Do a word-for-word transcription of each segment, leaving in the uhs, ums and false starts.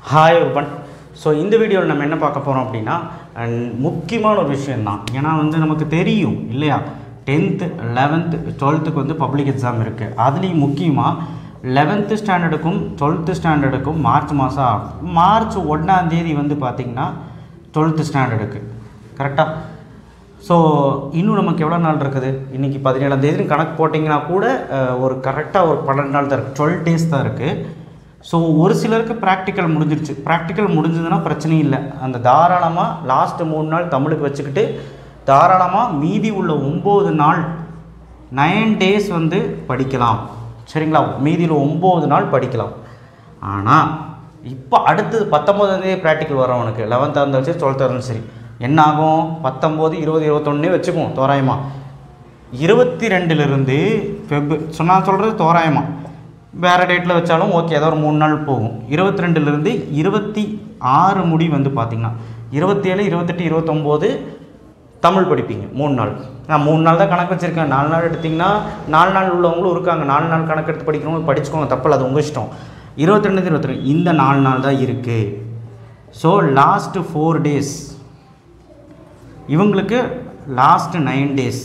Hi ஒருபன். So இந்த வீடியோவில் நம்ம என்ன பார்க்க போகிறோம் அப்படின்னா முக்கியமான ஒரு விஷயந்தான். ஏன்னா வந்து நமக்கு தெரியும் இல்லையா, டென்த்து லெவன்த்து டுவெல்த்துக்கு வந்து பப்ளிக் எக்ஸாம் இருக்குது. அதுலேயும் முக்கியமாக லெவன்த்து ஸ்டாண்டர்டுக்கும் டுவெல்த்து ஸ்டாண்டர்டுக்கும் மார்ச் மாதம் மார்ச் ஒன்றாந்தேதி வந்து பார்த்திங்கன்னா டுவெல்த்து ஸ்டாண்டர்டுக்கு கரெக்டாக. ஸோ இன்னும் நமக்கு எவ்வளோ நாள் இருக்குது? இன்றைக்கி பதினேழாம் தேதினு கணக்கு போட்டிங்கன்னா கூட ஒரு கரெக்டாக ஒரு பன்னெண்டு நாள் தான் இருக்குது, டுவெல் டேஸ் தான் இருக்குது. ஸோ ஒரு சிலருக்கு ப்ராக்டிக்கல் முடிஞ்சிருச்சு. ப்ராக்டிக்கல் முடிஞ்சதுன்னா பிரச்சனையும் இல்லை. அந்த தாராளமாக லாஸ்ட்டு மூணு நாள் தமிழுக்கு வச்சுக்கிட்டு தாராளமாக மீதி உள்ள ஒம்பது நாள் நைன் டேஸ் வந்து படிக்கலாம். சரிங்களா? மீதியில் ஒம்பது நாள் படிக்கலாம். ஆனால் இப்போ அடுத்தது பத்தொம்போதாந்தேதி ப்ராக்டிக்கல் வரவனுக்கு லெவன்த்தாக இருந்தாலும் சரி டுவெல்த்தாக இருந்தாலும் சரி என்ன ஆகும்? பத்தொம்போது இருபது இருபத்தொன்னே வச்சுக்குவோம் தோராயமாக. இருபத்தி ரெண்டுலேருந்து ஃபெப் சொன்னால் சொல்கிறது தோராயமாக, வேறு டேட்டில் வச்சாலும் ஓகே, ஏதோ ஒரு மூணு நாள் போகும். இருபத்தி ரெண்டுலேருந்து இருபத்தி ஆறு முடி வந்து பார்த்திங்கன்னா இருபத்தி ஏழு இருபத்தெட்டு இருபத்தொம்போது தமிழ் படிப்பீங்க மூணு நாள். நான் மூணு நாள் தான் கணக்கு வச்சுருக்கேன். நாலு நாள் எடுத்திங்கன்னா நாலு நாள் உள்ளவங்களும் இருக்காங்க. நாலு நாள் கணக்கு எடுத்து படிக்கிறவங்க படிச்சுக்கோங்க, தப்பில்லை, அது உங்கள் இஷ்டம். இருபத்தி ரெண்டு இருபத்தி ரெண்டு இந்த நாலு நாள் தான் இருக்குது. ஸோ லாஸ்ட்டு ஃபோர் டேஸ் இவங்களுக்கு, லாஸ்ட்டு நைன் டேஸ்.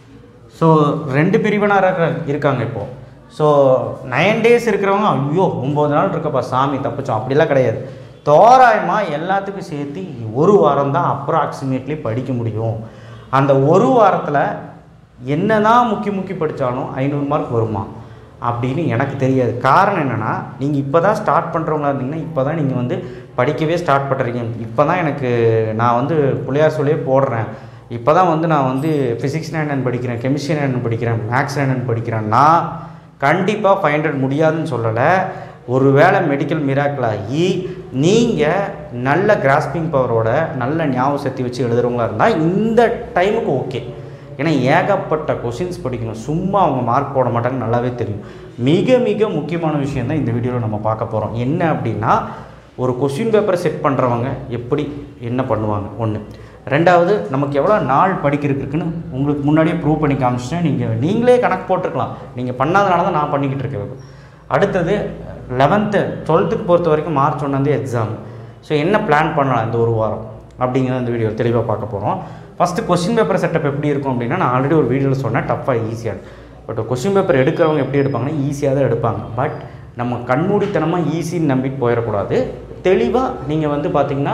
ஸோ ரெண்டு பிரிவினராக இருக்காங்க இப்போது. ஸோ நைன் டேஸ் இருக்கிறவங்க ஐயோ ஒம்பது நாள் இருக்கப்பா சாமி தப்பிச்சோம் அப்படிலாம் கிடையாது. தோராயமாக எல்லாத்துக்கும் சேர்த்து ஒரு வாரம் தான் அப்ராக்சிமேட்லி படிக்க முடியும். அந்த ஒரு வாரத்தில் என்ன தான் முக்கி முக்கி படித்தாலும் ஐநூறு மார்க் வருமா அப்படின்னு எனக்கு தெரியாது. காரணம் என்னென்னா, நீங்கள் இப்போ தான் ஸ்டார்ட் பண்ணுறவங்களா இருந்தீங்கன்னா இப்போ தான் நீங்கள் வந்து படிக்கவே ஸ்டார்ட் பண்ணுறீங்க. இப்போ தான் எனக்கு நான் வந்து பிள்ளையார் சொல்லியே போடுறேன். இப்போ தான் வந்து நான் வந்து ஃபிசிக்ஸ் என்னென்னு படிக்கிறேன், கெமிஸ்ட்ரி என்னென்னு படிக்கிறேன், மேக்ஸ் என்னென்னு படிக்கிறேன்னா கண்டிப்பாக ஃபைவ் ஹண்ட்ரட் முடியாதுன்னு சொல்லலை. ஒரு வேளை மெடிக்கல் மிராக்கிள் ஆகி நீங்கள் நல்ல கிராஸ்பிங் பவரோட நல்ல ஞாபக சக்தி வச்சு எழுதுகிறவங்களா இருந்தால் இந்த டைமுக்கு ஓகே. ஏன்னா ஏகப்பட்ட கொஷின்ஸ் படிக்கணும், சும்மா அவங்க மார்க் போட மாட்டாங்க, நல்லாவே தெரியும். மிக மிக முக்கியமான விஷயம் தான் இந்த வீடியோவில் நம்ம பார்க்க போகிறோம். என்ன அப்படின்னா, ஒரு கொஷின் பேப்பரை செட் பண்ணுறவங்க எப்படி என்ன பண்ணுவாங்க ஒன்று. ரெண்டாவது, நமக்கு எவ்வளோ நாள் படிக்கிறதுக்கு இருக்குன்னு உங்களுக்கு முன்னாடியே ப்ரூவ் பண்ணி காமிச்சிட்டேன். நீங்கள் நீங்களே கணக்கு போட்டிருக்கலாம், நீங்கள் பண்ணாதனால தான் நான் பண்ணிக்கிட்டு இருக்கேன். அடுத்தது லெவன்த்து டுவெல்த்துக்கு பொறுத்த வரைக்கும் மார்ச் ஒன்றாந்தேதி எக்ஸாம். ஸோ என்ன பிளான் பண்ணலாம் இந்த ஒரு வாரம் அப்படிங்கிறத இந்த வீடியோ தெளிவாக பார்க்க போகிறோம். ஃபஸ்ட்டு கொஸ்டின் பேப்பர் செட்டப் எப்படி இருக்கும் அப்படின்னா, நான் ஆல்ரெடி ஒரு வீடியோவில் சொன்னேன், டஃப்பாக ஈஸியாக. பட் கொஸ்டின் பேப்பர் எடுக்கிறவங்க எப்படி எடுப்பாங்கன்னா ஈஸியாக தான் எடுப்பாங்க. பட் நம்ம கண்மூடித்தனமாக ஈஸின்னு நம்பிட்டு போயிடக்கூடாது. தெளிவாக நீங்கள் வந்து பார்த்திங்கன்னா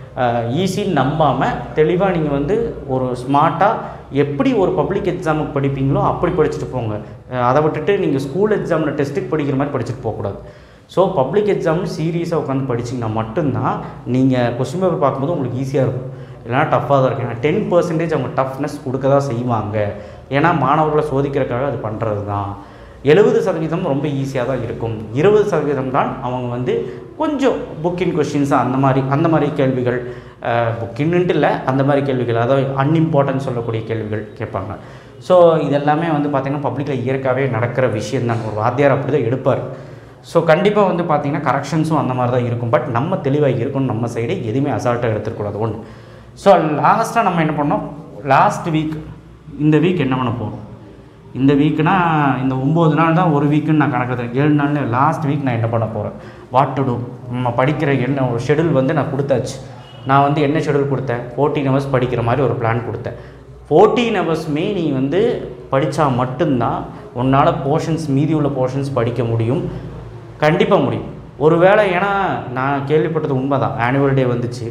ஈஸின்னு நம்பாமல் தெளிவாக நீங்கள் வந்து ஒரு ஸ்மார்ட்டாக எப்படி ஒரு பப்ளிக் எக்ஸாமுக்கு படிப்பீங்களோ அப்படி படிச்சுட்டு போங்க. அதை விட்டுட்டு நீங்கள் ஸ்கூல் எக்ஸாமில் டெஸ்ட்டுக்கு படிக்கிற மாதிரி படிச்சுட்டு போகக்கூடாது. ஸோ பப்ளிக் எக்ஸாம் சீரியஸாக உட்காந்து படிச்சிங்கன்னா மட்டும்தான் நீங்கள் கொஸ்டின் பேப்பர் பார்க்கும்போது உங்களுக்கு ஈஸியாக இருக்கும். இல்லைனா டஃப்பாக தான் இருக்கும். ஏன்னா டென் பர்சன்டேஜ் அவங்க டஃப்னஸ் கொடுக்க தான் செய்வாங்க. ஏன்னா மாணவர்களை சோதிக்கிறதுக்காக அது பண்ணுறது தான். எழுபது சதவீதம் ரொம்ப ஈஸியாக தான் இருக்கும். இருபது சதவீதம் தான் அவங்க வந்து கொஞ்சம் புக்கின் கொஷின்ஸ் அந்த மாதிரி அந்த மாதிரி கேள்விகள், புக்கின்னுட்டு இல்லை அந்த மாதிரி கேள்விகள், அதாவது அன்இம்பார்ட்டன்ட் சொல்லக்கூடிய கேள்விகள் கேட்பாங்க. ஸோ இதெல்லாமே வந்து பார்த்திங்கன்னா பப்ளிக்கில் இயற்காகவே நடக்கிற விஷயந்தான். ஒரு வாத்தியார் அப்படி தான் எடுப்பார். ஸோ கண்டிப்பாக வந்து பார்த்திங்கன்னா கரெக்ஷன்ஸும் அந்த மாதிரி தான் இருக்கும். பட் நம்ம தெளிவாக இருக்கணும், நம்ம சைடு எதுவுமே அசால்ட்டாக எடுத்துக்கூடாது ஒன்று. ஸோ லாஸ்ட்டாக நம்ம என்ன பண்ணோம், லாஸ்ட் வீக் இந்த வீக் என்ன பண்ண போகிறோம், இந்த வீக்குனா இந்த ஒம்பது நாள் தான் ஒரு வீக்குன்னு நான் கணக்கு, ஏழு நாள்னு லாஸ்ட் வீக் நான் என்ன பண்ண போகிறேன், வாட் டு டூ. நம்ம படிக்கிற என்ன ஒரு ஷெடியூல் வந்து நான் கொடுத்தாச்சு. நான் வந்து என்ன ஷெடியூல் கொடுத்தேன், ஃபோர்டீன் ஹவர்ஸ் படிக்கிற மாதிரி ஒரு பிளான் கொடுத்தேன். ஃபோர்டீன் ஹவர்ஸுமே நீ வந்து படித்தா மட்டும்தான் உன்னால் போர்ஷன்ஸ் மீதி உள்ள போர்ஷன்ஸ் படிக்க முடியும். கண்டிப்பாக முடியும். ஒரு வேளை, ஏன்னா நான் கேள்விப்பட்டது உண்மை தான், ஆனுவல் டே வந்துச்சு,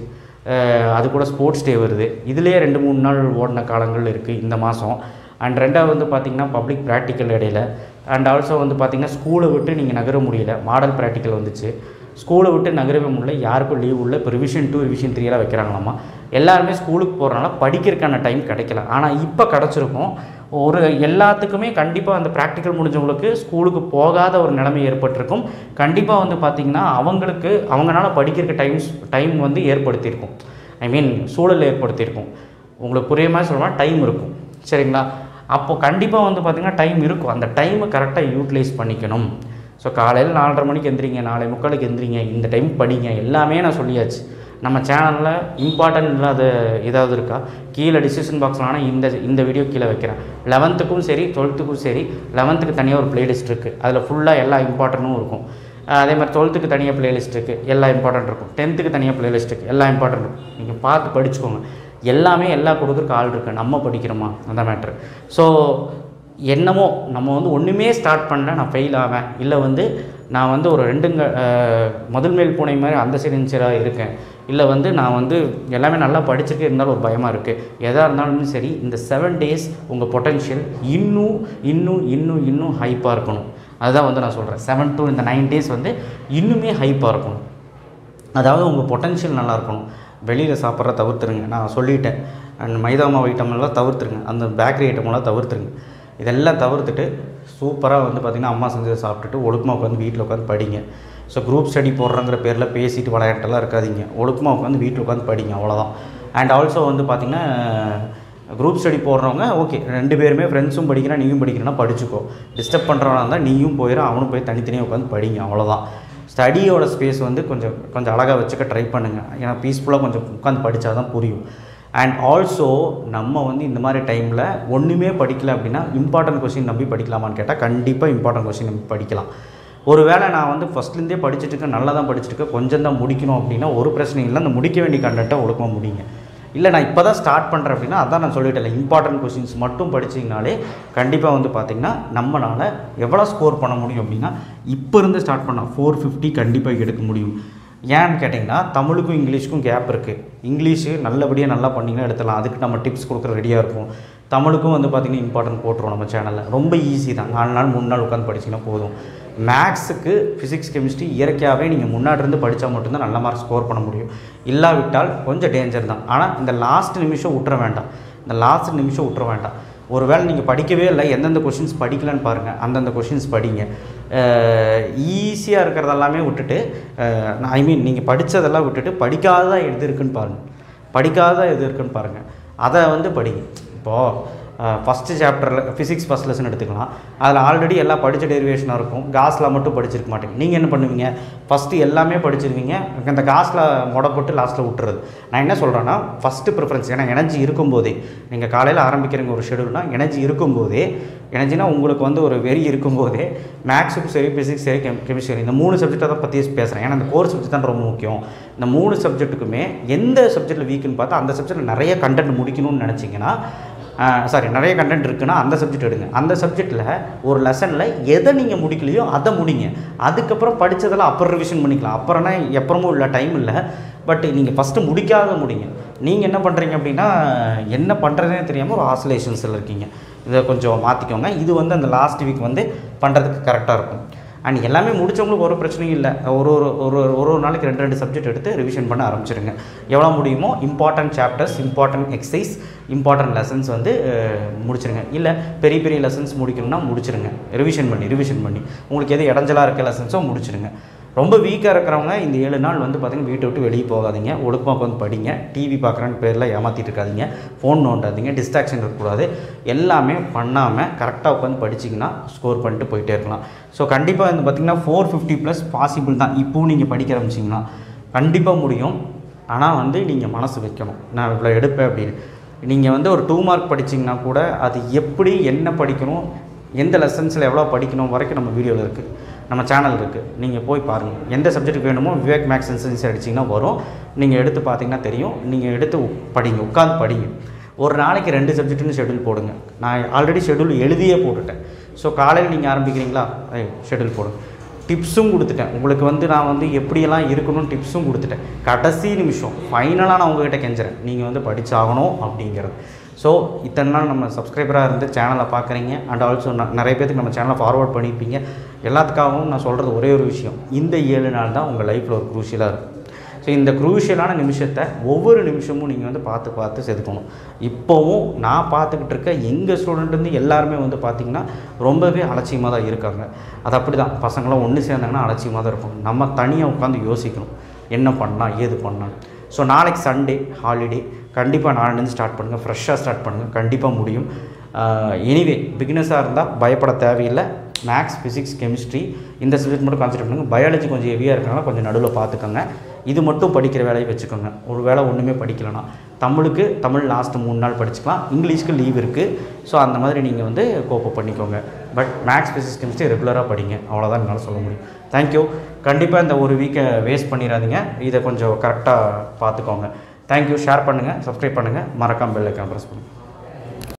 அது கூட ஸ்போர்ட்ஸ் டே வருது, இதுலேயே ரெண்டு மூணு நாள் ஓடின காலங்கள் இருக்குது இந்த மாதம். அண்ட் ரெண்டாவது வந்து பார்த்திங்கன்னா பப்ளிக் ப்ராக்டிக்கல் இடையில, அண்ட் ஆல்சோ வந்து பார்த்திங்கன்னா ஸ்கூலை விட்டு நீங்கள் நகர முடியல, மாடல் ப்ராக்டிக்கல் வந்துச்சு, ஸ்கூலை விட்டு நகரவே முடியல, யாருக்கும் லீவ் உள்ள, இப்போ ரிவிஷன் டூ ரிவிஷன் த்ரீலாம் வைக்கிறாங்களாமா. எல்லாருமே ஸ்கூலுக்கு போகிறனால படிக்கிறதுக்கான டைம் கிடைக்கல. ஆனால் இப்போ கிடச்சிருக்கும். ஒரு எல்லாத்துக்குமே கண்டிப்பாக அந்த ப்ராக்டிக்கல் முடிஞ்சவங்களுக்கு ஸ்கூலுக்கு போகாத ஒரு நிலைமை ஏற்பட்டிருக்கும். கண்டிப்பாக வந்து பார்த்திங்கன்னா அவங்களுக்கு அவங்களால படிக்கிறதுக்கு டைம்ஸ் டைம் வந்து ஏற்படுத்தியிருக்கும். ஐ மீன் சூழல் ஏற்படுத்தியிருக்கும். உங்களுக்கு புரிய மாதிரி சொல்லணும்னா டைம் இருக்கும். சரிங்களா? அப்போது கண்டிப்பாக வந்து பார்த்திங்கன்னா டைம் இருக்கும். அந்த டைமை கரெக்டாக யூட்டிலைஸ் பண்ணிக்கணும். ஸோ காலையில் நாலரை மணிக்கு எந்திரிங்க, நாளை முக்காலுக்கு எந்திரிங்க, இந்த டைம் படிங்க, எல்லாமே நான் சொல்லியாச்சு. நம்ம சேனலில் இம்பார்ட்டன்ட் இல்லாத ஏதாவது இருக்கா கீழே டிஸ்கிரிப்ஷன் பாக்ஸில் ஆனால் இந்த இந்த வீடியோ கீழே வைக்கிறேன். லெவன்த்துக்கும் சரி டுவெல்த்துக்கும் சரி, லெவன்த்துக்கு தனியாக ஒரு ப்ளேலிஸ்ட் இருக்குது, அதில் ஃபுல்லாக எல்லா இம்பார்ட்டன்ட்டும் இருக்கும். அதே மாதிரி டுவெல்த்துக்கு தனியாக ப்ளேலிஸ்ட் இருக்குது, எல்லா இம்பார்ட்டன்ட் இருக்கும். டென்த்துக்கு தனியாக ப்ளேலிஸ்ட் இருக்குது, எல்லா இம்பார்ட்டன்ட் இருக்கும். நீங்கள் பார்த்து படிச்சுக்கோங்க. எல்லாமே எல்லா கொடுக்குறக்கு ஆள் இருக்குது, நம்ம படிக்கிறோமா அந்த மேட்ரு. ஸோ என்னமோ நம்ம வந்து ஒன்றுமே ஸ்டார்ட் பண்ணல, நான் ஃபெயில் ஆவேன், இல்லை வந்து நான் வந்து ஒரு ரெண்டுங்க முதல் மேல் பூனை மாதிரி அந்த சின்சியராக இருக்கேன், இல்லை வந்து நான் வந்து எல்லாமே நல்லா படிச்சுட்டு இருந்தாலும் ஒரு பயமாக இருக்குது, எதாக இருந்தாலும் சரி இந்த செவன் டேஸ் உங்கள் பொட்டென்ஷியல் இன்னும் இன்னும் இன்னும் இன்னும் ஹைப்பாக இருக்கணும். அதுதான் வந்து நான் சொல்கிறேன். செவன் டு இந்த நைன் டேஸ் வந்து இன்னுமே ஹைப்பாக இருக்கணும். அதாவது உங்கள் பொட்டென்ஷியல் நல்லா இருக்கணும். வெளியில் சாப்பிட்ற தவிர்த்துருங்க, நான் சொல்லிட்டேன். அண்ட் மைதா மாவு ஐட்டமெல்லாம் தவிர்த்துருங்க, அந்த பேக்கரி ஐட்டமெல்லாம் தவிர்த்துருங்க. இதெல்லாம் தவிர்த்துட்டு சூப்பராக வந்து பார்த்திங்கன்னா அம்மா செஞ்சதை சாப்பிட்டுட்டு ஒழுக்கமாக உட்காந்து வீட்டில் உட்காந்து படிங்க. ஸோ குரூப் ஸ்டடி போடுறங்கிற பேரில் பேசிட்டு விளையாட்டெல்லாம் இருக்காதிங்க. ஒழுக்கமாக உட்காந்து வீட்டில் உட்காந்து படிங்க, அவ்வளோதான். அண்ட் ஆல்சோ வந்து பார்த்திங்கன்னா குரூப் ஸ்டடி போடுறவங்க ஓகே, ரெண்டு பேருமே ஃப்ரெண்ட்ஸும் படிக்கிறா நீயும் படிக்கிறேன்னா படிச்சுக்கோ. டிஸ்டர்ப் பண்ணுறவனா இருந்தால் நீயும் போயிடும், அவனும் போய் தனித்தனியாக உட்காந்து படிங்க, அவ்வளோதான். ஸ்டடியோட ஸ்பேஸ் வந்து கொஞ்சம் கொஞ்சம் அழகாக வச்சுக்க ட்ரை பண்ணுங்கள். ஏன்னா பீஸ்ஃபுல்லாக கொஞ்சம் உட்காந்து படித்தா தான் புரியும். அண்ட் ஆல்சோ நம்ம வந்து இந்த மாதிரி டைமில் ஒன்றுமே படிக்கலை அப்படின்னா இம்பார்ட்டன்ட் கொஸ்டின் நம்பி படிக்கலாமான்னு கேட்டால் கண்டிப்பாக இம்பார்ட்டன்ட் கொஸ்டின் நம்பி படிக்கலாம். ஒரு வேளை நான் வந்து ஃபஸ்ட்லேருந்தே படிச்சுட்டு இருக்கேன், நல்லா தான் படிச்சுட்டு இருக்கேன், கொஞ்சம் தான் முடிக்கணும் அப்படின்னா ஒரு பிரச்சனையும் இல்லை. அந்த முடிக்க வேண்டிய கண்டென்ட்டை ஒழுக்கமாக முடிங்க. இல்லை நான் இப்போ தான் ஸ்டார்ட் பண்ணுறேன் அப்படின்னா அதான் நான் சொல்லிட்டேன், இம்பார்ட்டன்ட் கொஸ்டின்ஸ் மட்டும் படிச்சிங்கனாலே கண்டிப்பாக வந்து பார்த்திங்கன்னா நம்மளால் எவ்வளோ ஸ்கோர் பண்ண முடியும் அப்படின்னா இப்போ இருந்து ஸ்டார்ட் பண்ணால் ஃபோர் ஃபிஃப்டி கண்டிப்பாக எடுக்க முடியும். ஏன்னு கேட்டிங்கன்னா தமிழுக்கும் இங்கிலீஷுக்கும் கேப் இருக்குது. இங்கிலீஷு நல்லபடியாக நல்லா பண்ணிங்கன்னா எடுத்துடலாம், அதுக்கு நம்ம டிப்ஸ் கொடுக்குற ரெடியாக இருக்கும். தமிழுக்கும் வந்து பார்த்திங்கன்னா இம்பார்ட்டன்ட் போட்டுருவோம் நம்ம சேனலில். ரொம்ப ஈஸி தான், நாலு நாள் மூணு நாள் உட்காந்து படிச்சிங்கன்னா போதும். மேக்ஸுக்கு ஃபிசிக்ஸ் கெமிஸ்ட்ரி இயற்கையாகவே நீங்கள் முன்னாடி இருந்து படித்தா மட்டும்தான் நல்ல மார்க் ஸ்கோர் பண்ண முடியும். இல்லாவிட்டால் கொஞ்சம் டேஞ்சர் தான். ஆனால் இந்த லாஸ்ட் நிமிஷம் விட்டுற வேண்டாம், இந்த லாஸ்ட் நிமிஷம் விட்டுற வேண்டாம். ஒரு வேளை நீங்கள் படிக்கவே இல்லை, எந்தெந்த கொஷின்ஸ் படிக்கலன்னு பாருங்கள், அந்தந்த கொஷின்ஸ் படிங்க. ஈஸியாக இருக்கிறதெல்லாமே விட்டுட்டு, ஐ மீன் நீங்கள் படித்ததெல்லாம் விட்டுட்டு படிக்காததாக எது இருக்குன்னு பாருங்கள், படிக்காததாக எது இருக்குன்னு பாருங்கள், அதை வந்து படிங்க. இப்போது ஃபஸ்ட்டு சாப்டரில் ஃபிசிக்ஸ் ஃபஸ்ட் லெசன் எடுத்துக்கலாம், அதில் ஆல்ரெடி எல்லாம் படித்த டெரிவேஷனாக இருக்கும், காஸில் மட்டும் படிச்சிருக்க மாட்டேங்க. நீங்கள் என்ன பண்ணுவீங்க, ஃபஸ்ட்டு எல்லாமே படிச்சிருவீங்க, இந்த காஸில் மொடை போட்டு லாஸ்ட்டில் விட்டுறது. நான் என்ன சொல்கிறேன்னா ஃபஸ்ட்டு ப்ரிஃபரன்ஸ், ஏன்னா எனர்ஜி இருக்கும்போதே நீங்கள் காலையில் ஆரம்பிக்கிறீங்க ஒரு ஷெடியூல்னால் எனர்ஜி இருக்கும்போதே, எனர்ஜினா உங்களுக்கு வந்து ஒரு வெறி இருக்கும்போதே மேக்ஸுக்கும் சரி ஃபிசிக்ஸ் சரி கெம் கெமிஸ்ட்ரி இந்த மூணு சப்ஜெக்டை தான் பற்றி பேசுகிறேன். ஏன்னா இந்த கோர் சப்ஜெக்ட் தான் ரொம்ப முக்கியம். இந்த மூணு சப்ஜெக்ட்டுக்குமே எந்த சப்ஜெக்டில் வீக்குன்னு பார்த்தா அந்த சப்ஜெக்டில் நிறைய கண்டென்ட் முடிக்கணும்னு நினச்சிங்கன்னா, சாரி நிறைய கண்டென்ட் இருக்குன்னா அந்த சப்ஜெக்ட் எடுங்க. அந்த சப்ஜெக்டில் ஒரு லெசனில் எதை நீங்கள் முடிக்கலையோ அதை முடிங்க. அதுக்கப்புறம் படித்ததெல்லாம் அப்புறம் ரிவிஷன் பண்ணிக்கலாம். அப்புறம்னா எப்பறமும் இல்லை, டைம் இல்லை. பட் நீங்கள் ஃபஸ்ட்டு முடிக்காத முடிங்க. நீங்கள் என்ன பண்ணுறீங்க அப்படின்னா என்ன பண்ணுறதுனே தெரியாமல் ஒரு ஆசோலேஷன்ஸில் இருக்கீங்க. இதை கொஞ்சம் மாற்றிக்கோங்க. இது வந்து அந்த லாஸ்ட் வீக் வந்து பண்ணுறதுக்கு கரெக்டாக இருக்கும். அண்ட் எல்லாமே முடித்தவங்களுக்கு ஒரு பிரச்சனையும் இல்லை. ஒரு ஒரு ஒரு ஒரு ஒரு நாளைக்கு ரெண்டு ரெண்டு சப்ஜெக்ட் எடுத்து ரிவிஷன் பண்ண ஆரம்பிச்சிருங்க. எவ்வளோ முடியுமோ important chapters, important exercise, important lessons வந்து முடிச்சிருங்க. இல்லை பெரிய பெரிய லெசன்ஸ் முடிக்கணும்னா முடிச்சிருங்க. ரிவிஷன் பண்ணி ரிவிஷன் பண்ணி உங்களுக்கு எது இடைஞ்சலாக இருக்க லெசன்ஸோ முடிச்சிருங்க. ரொம்ப வீக்காக இருக்கிறவங்க இந்த ஏழு நாள் வந்து பார்த்திங்கன்னா வீட்டை விட்டு வெளியே போகாதீங்க, ஒழுக்கமாக உட்காந்து படிங்க. டிவி பார்க்குறேன்னு பேரில் ஏமாற்றிட்டு இருக்காதிங்க, ஃபோன் நோண்டாதீங்க, டிஸ்ட்ராக்ஷன் இருக்கக்கூடாது. எல்லாமே பண்ணாமல் கரெக்டாக உட்காந்து படிச்சிங்கன்னா ஸ்கோர் பண்ணிட்டு போயிட்டே இருக்கலாம். ஸோ கண்டிப்பாக வந்து பார்த்திங்கன்னா ஃபோர் ஃபிஃப்டி ப்ளஸ் பாசிபிள் தான். இப்போவும் நீங்கள் படிக்க ஆரம்பிச்சிங்கன்னா கண்டிப்பாக முடியும். ஆனால் வந்து நீங்கள் மனசு வைக்கணும், நான் இவ்வளோ எடுப்பேன் அப்படின்னு. நீங்கள் வந்து ஒரு டூ மார்க் படிச்சிங்கன்னா கூட அது எப்படி என்ன படிக்கணும், எந்த லெசன்ஸில் எவ்வளோ படிக்கணும் வரைக்கும் நம்ம வீடியோவில் இருக்குது, நம்ம சேனல் இருக்குது, நீங்கள் போய் பாருங்கள். எந்த சப்ஜெக்ட்டுக்கு வேணுமோ விவேக் மேக்ஸ் அண்ட் சயின்ஸ் அடிச்சிங்கன்னா வரும். நீங்கள் எடுத்து பார்த்தீங்கன்னா தெரியும். நீங்கள் எடுத்து படிங்க, உட்காந்து படிங்க. ஒரு நாளைக்கு ரெண்டு சப்ஜெக்ட்டுன்னு ஷெடியூல் போடுங்க. நான் ஆல்ரெடி ஷெடியூல் எழுதியே போட்டுட்டேன். ஸோ காலையில் நீங்கள் ஆரம்பிக்கிறீங்களா, ஷெடியூல் போடுங்க. டிப்ஸும் கொடுத்துட்டேன் உங்களுக்கு. வந்து நான் வந்து எப்படியெல்லாம் இருக்கணும்னு டிப்ஸும் கொடுத்துட்டேன். கடைசி நிமிஷம் ஃபைனலாக நான் உங்கள்கிட்ட கெஞ்சுறேன், நீங்கள் வந்து படித்தாகணும் அப்படிங்கிறது. ஸோ இத்தனை நாள் நம்ம சப்ஸ்கிரைபராக இருந்து சேனலை பார்க்குறீங்க. அண்ட் ஆல்சோ நிறைய பேருக்கு நம்ம சேனலை ஃபார்வர்ட் பண்ணியிருப்பீங்க. எல்லாத்துக்காகவும் நான் சொல்கிறது ஒரே ஒரு விஷயம், இந்த ஏழு நாள் தான் உங்கள் லைஃப்பில் ஒரு குரூஷியலாக இருக்கும். ஸோ இந்த குரூஷியலான நிமிஷத்தை ஒவ்வொரு நிமிஷமும் நீங்கள் வந்து பார்த்து பார்த்து செதுக்கணும். இப்போவும் நான் பார்த்துக்கிட்டு இருக்க எங்கள் ஸ்டூடெண்ட் வந்து எல்லாருமே வந்து பார்த்திங்கன்னா ரொம்பவே அலட்சியமாக தான் இருக்காங்க. அது அப்படி தான், பசங்களாம் ஒன்று சேர்ந்தாங்கன்னா அலட்சியமாக தான் இருக்கும். நம்ம தனியாக உட்காந்து யோசிக்கணும் என்ன பண்ணலாம் ஏது பண்ணலாம். ஸோ நாளைக்கு சண்டே ஹாலிடே, கண்டிப்பாக நாளைலேருந்து ஸ்டார்ட் பண்ணுங்கள், ஃப்ரெஷ்ஷாக ஸ்டார்ட் பண்ணுங்கள், கண்டிப்பாக முடியும். எனிவே பிகினஸாக இருந்தால் பயப்பட தேவையில்லை. மேக்ஸ், ஃபிசிக்ஸ், கெமிஸ்ட்ரி இந்த சப்ஜெக்ட் மட்டும் கான்சென்ட்ரேட் பண்ணுங்கள். பயாலஜி கொஞ்சம் ஹெவியாக இருக்கிறனால கொஞ்சம் நடுவில் பார்த்துக்கோங்க. இது மட்டும் படிக்கிற வேலையை வச்சுக்கோங்க. ஒரு வேளை ஒன்றுமே படிக்கலைன்னா தமிழுக்கு தமிழ் லாஸ்ட்டு மூணு நாள் படிச்சுக்கலாம். இங்கிலீஷ்க்கு லீவ் இருக்குது. ஸோ அந்த மாதிரி நீங்கள் வந்து கோப்பப் பண்ணிக்கோங்க. பட் மேக்ஸ், ஃபிசிக்ஸ், கெமிஸ்ட்ரி ரெகுலராக படிங்க. அவ்வளோதான் என்னால் சொல்ல முடியும். தேங்க்யூ. கண்டிப்பாக இந்த ஒரு வீக்கை வேஸ்ட் பண்ணிடாதீங்க. இதை கொஞ்சம் கரெக்டாக பார்த்துக்கோங்க. தேங்க்யூ. ஷேர் பண்ணுங்கள், சப்ஸ்கிரைப் பண்ணுங்கள், மறக்காமல் பெல் ஐக்கான் ப்ரெஸ் பண்ணுங்கள்.